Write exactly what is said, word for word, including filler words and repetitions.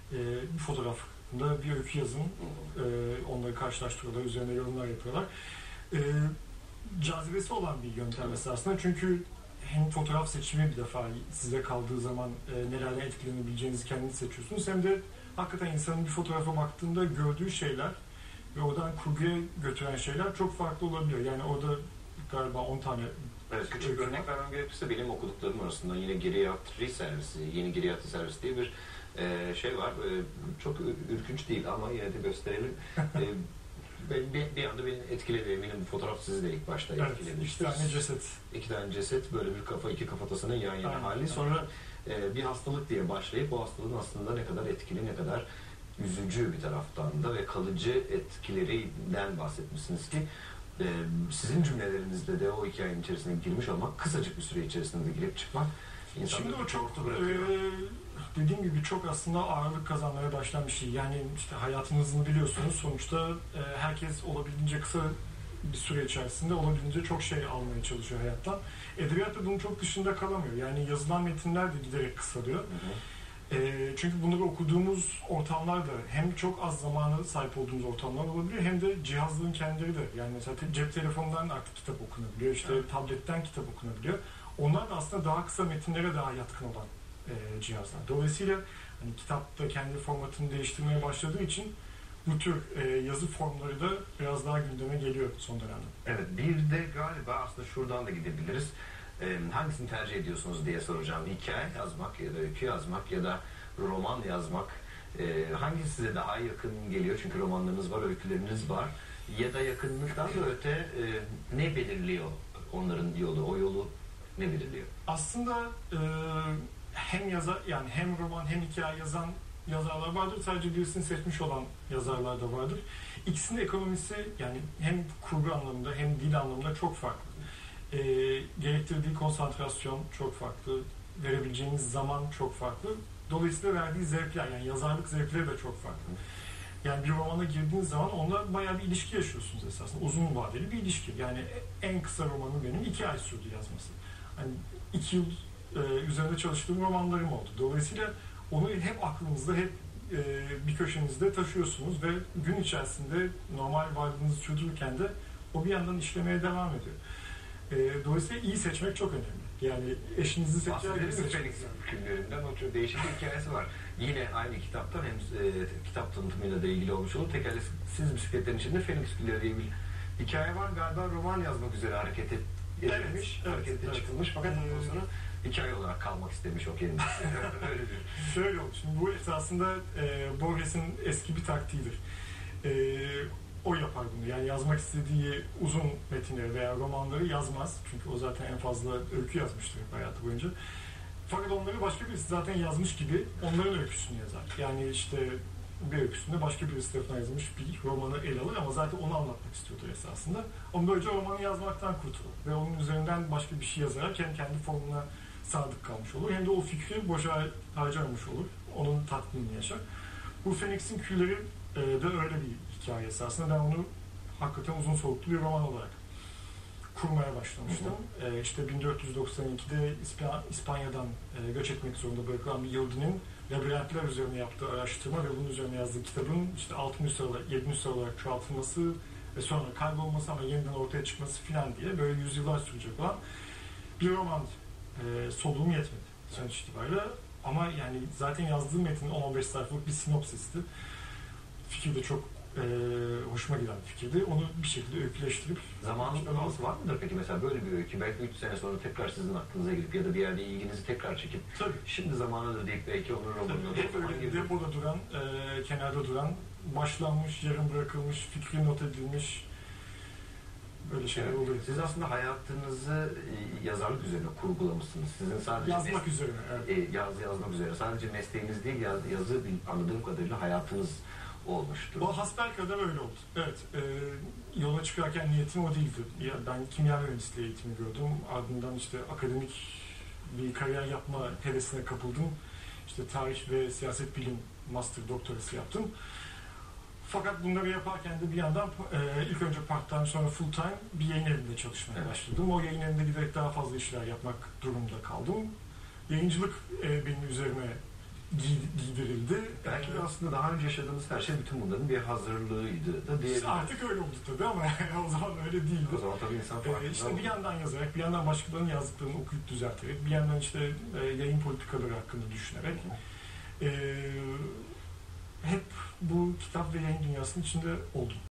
e, bir fotoğrafında bir öykü yazın, e, onları karşılaştırıyorlar, üzerine yorumlar yapıyorlar. E, cazibesi olan bir yöntem esasında, çünkü hem fotoğraf seçimi bir defa size kaldığı zaman e, nelerden etkilenebileceğinizi kendiniz seçiyorsunuz, hem de hakikaten insanın bir fotoğrafa baktığında gördüğü şeyler ve oradan kurguya götüren şeyler çok farklı olabiliyor. Yani orada galiba on tane. Evet, küçük bir örnek vermem gerekirse benim okuduklarım arasında yine geriatri servisi, yeni geriatri servisi diye bir e, şey var. E, çok ürkünç değil ama yine de gösterelim. e, ben, bir, bir anda beni etkiledi. Eminim fotoğraf sizi de ilk başta evet, etkilemiştir. İki tane ceset. İki tane ceset, böyle bir kafa, iki kafatasının yan yana Aynen. hali. Sonra e, bir hastalık diye başlayıp bu hastalığın aslında ne kadar etkili, ne kadar üzücü bir taraftan da ve kalıcı etkilerinden bahsetmişsiniz ki Ee, sizin cümlelerinizde de o hikayenin içerisine girmiş olmak, kısacık bir süre içerisinde de girip çıkmak Şimdi o çok e, dediğim gibi çok aslında ağırlık kazanmaya başlayan bir şey. Yani işte hayatınızı biliyorsunuz. Sonuçta e, herkes olabildiğince kısa bir süre içerisinde olabildiğince çok şey almaya çalışıyor hayattan. Edebiyat da bunun çok dışında kalamıyor. Yani yazılan metinler de giderek kısalıyor. Hı hı. E, çünkü bunları okuduğumuz ortamlar da hem çok az zamana sahip olduğumuz ortamlar olabiliyor, hem de cihazların kendileri de, yani mesela cep telefonundan artık kitap okunabiliyor, işte evet. tabletten kitap okunabiliyor. Onlar da aslında daha kısa metinlere daha yatkın olan e, cihazlar. Dolayısıyla hani kitapta kendi formatını değiştirmeye başladığı için bu tür e, yazı formları da biraz daha gündeme geliyor son dönemde. Evet, bir de galiba aslında şuradan da gidebiliriz. Ee, hangisini tercih ediyorsunuz diye soracağım. Hikaye yazmak ya da öykü yazmak ya da roman yazmak. Ee, hangisi size daha yakın geliyor? Çünkü romanlarınız var, öyküleriniz var. Ya da yakınlıktan da öte e, ne belirliyor onların yolu? O yolu ne belirliyor? Aslında e, hem yazar, yani hem roman hem hikaye yazan yazarlar vardır. Sadece birisini seçmiş olan yazarlar da vardır. İkisinin ekonomisi, yani hem kurgu anlamında hem dil anlamında çok farklı. E, gerektirdiği konsantrasyon çok farklı, verebileceğiniz zaman çok farklı. Dolayısıyla verdiği zevkler, yani yazarlık zevkleri de çok farklı. Yani bir romana girdiğiniz zaman onunla bayağı bir ilişki yaşıyorsunuz esasında. Uzun vadeli bir ilişki. Yani en kısa romanım benim iki ay sürdü yazması. Hani iki yıl e, üzerinde çalıştığım romanlarım oldu. Dolayısıyla onu hep aklınızda, hep e, bir köşenizde taşıyorsunuz ve gün içerisinde normal varlığınızı sürdürürken de o bir yandan işlemeye devam ediyor. E, dolayısıyla iyi seçmek çok önemli. Yani eşinizi seçerken seçmek. Küllerinden o çok değişik bir hikayesi var. Yine aynı kitaptan hem e, kitap tanıtımıyla da ilgili olmuş olur. Tekerleksiz bisikletlerin içinde Phoenix Gülleri diye bir hikaye var. Galiba roman yazmak üzere hareket et, edilmiş, evet, harekete evet, çıkılmış. Fakat ondan evet. sonra hikaye olarak kalmak istemiş o kendisi. Öyle bir. Şöyle oldu. Şimdi bu esasında e, Borges'in eski bir taktiğidir. E, o yapar bunu. Yani yazmak istediği uzun metinleri veya romanları yazmaz. Çünkü o zaten en fazla öykü yazmıştır hayatı boyunca. Fakat onları başka birisi zaten yazmış gibi onların öyküsünü yazar. Yani işte bir öyküsünde başka birisi tarafından yazılmış bir romanı ele alır ama zaten onu anlatmak istiyordur esasında. Ama böylece romanı yazmaktan kurtulur. Ve onun üzerinden başka bir şey yazarak hem kendi formuna sadık kalmış olur, hem de o fikri boşa harcamamış olur. Onun tatminini yaşar. Bu Phoenix'in Külleri e, de öyle bir hikaye esasında. Ben onu hakikaten uzun soluklu bir roman olarak kurmaya başlamıştım. Hı hı. E, işte bin dört yüz doksan ikide İsp- İspanya'dan e, göç etmek zorunda bırakılan bir Yahudi'nin labirentler üzerine yaptığı araştırma ve bunun üzerine yazdığı kitabın işte altı nüsha olarak, yedi nüsha olarak çoğaltılması ve sonra kaybolması ama yeniden ortaya çıkması filan diye böyle yüzyıllar sürecek olan bir roman. E, soluğum yetmedi sonuç itibariyle. Ama yani zaten yazdığım metin on on beş sayfalık bir sinopsisti. Fikir de çok e, hoşuma giden bir fikirdi. Onu bir şekilde öyküleştirip... Zamanınız var mıdır peki mesela böyle bir öykü? Belki üç sene sonra tekrar sizin aklınıza gelip ya da bir yerde ilginizi tekrar çekip tabii şimdi zamanıdır deyip belki onun romanını... Hep öyle depoda duran, e, kenarda duran, başlanmış, yarım bırakılmış, fikri not edilmiş böyle şeyler evet. oluyor. Siz aslında hayatınızı e, yazarlık üzerine kurgulamışsınız. Sizin sadece yazmak mes- üzerine. Evet. E, yaz, yazmak üzere. Sadece mesleğiniz değil, yaz, yazı anladığım kadarıyla hayatınız olmuştu. O hasbelkader öyle oldu. Evet. E, yola çıkarken niyetim o değildi. Ya, ben kimya mühendisliği eğitimi gördüm. Ardından işte akademik bir kariyer yapma hevesine kapıldım. İşte tarih ve siyaset bilim master doktorası yaptım. Fakat bunları yaparken de bir yandan e, ilk önce part-time sonra full-time bir yayın evinde çalışmaya evet. başladım. O yayın evinde giderek daha fazla işler yapmak durumunda kaldım. Yayıncılık e, benim üzerime giy- giydirildi. Belki de aslında daha önce yaşadığımız her şey bütün bunların bir hazırlığıydı da diyebiliriz. Artık öyle oldu tabii ama o zaman öyle değildi. O zaman tabii insan farkında Ee, işte oldu. bir yandan yazarak, bir yandan başkalarının yazdıklarını okuyup düzelterek, bir yandan işte e, yayın politikaları hakkında düşünerek e, hep bu kitap ve yayın dünyasının içinde oldum.